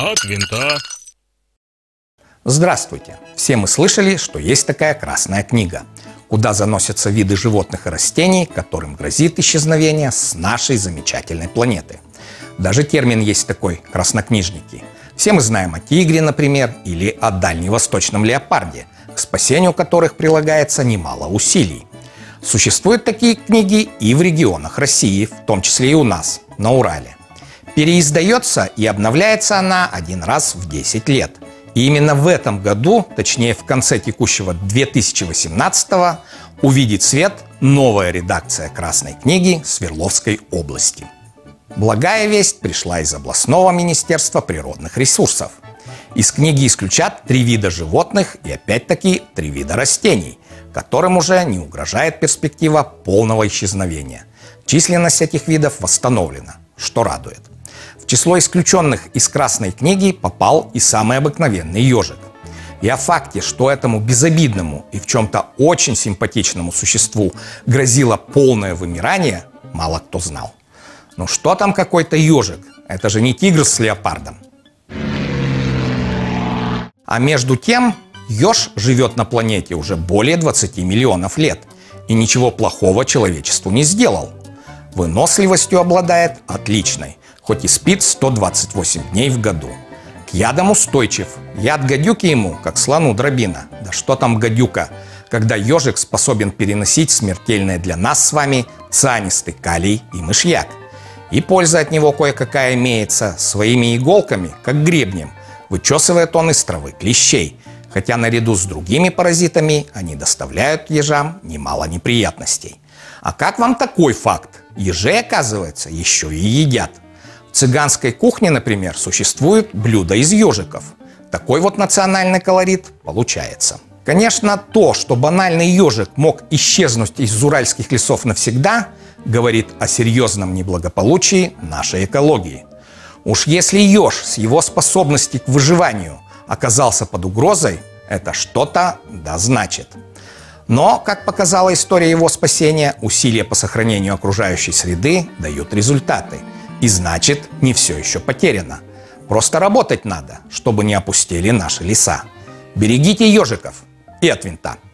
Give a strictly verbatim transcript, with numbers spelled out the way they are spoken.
От винта. Здравствуйте! Все мы слышали, что есть такая Красная книга, куда заносятся виды животных и растений, которым грозит исчезновение с нашей замечательной планеты. Даже термин есть такой – краснокнижники. Все мы знаем о тигре, например, или о дальневосточном леопарде, к спасению которых прилагается немало усилий. Существуют такие книги и в регионах России, в том числе и у нас, на Урале. Переиздается и обновляется она один раз в десять лет. И именно в этом году, точнее в конце текущего две тысячи восемнадцатого, увидит свет новая редакция Красной книги Свердловской области. Благая весть пришла из областного министерства природных ресурсов. Из книги исключат три вида животных и опять-таки три вида растений, которым уже не угрожает перспектива полного исчезновения. Численность этих видов восстановлена, что радует. В число исключенных из Красной книги попал и самый обыкновенный ежик. И о факте, что этому безобидному и в чем-то очень симпатичному существу грозило полное вымирание, мало кто знал. Ну что там какой-то ежик? Это же не тигр с леопардом. А между тем, еж живет на планете уже более двадцати миллионов лет и ничего плохого человечеству не сделал. Выносливостью обладает отличной, хоть и спит сто двадцать восемь дней в году. К ядам устойчив. Яд гадюки ему, как слону дробина. Да что там гадюка, когда ежик способен переносить смертельное для нас с вами цианистый калий и мышьяк. И польза от него кое-какая имеется. Своими иголками, как гребнем, вычесывает он из травы клещей. Хотя наряду с другими паразитами они доставляют ежам немало неприятностей. А как вам такой факт? Ежей, оказывается, еще и едят. В цыганской кухне, например, существует блюдо из ежиков. Такой вот национальный колорит получается. Конечно, то, что банальный ежик мог исчезнуть из уральских лесов навсегда, говорит о серьезном неблагополучии нашей экологии. Уж если еж с его способностью к выживанию оказался под угрозой, это что-то да значит. Но, как показала история его спасения, усилия по сохранению окружающей среды дают результаты. И значит, не все еще потеряно. Просто работать надо, чтобы не опустели наши леса. Берегите ежиков и от винта.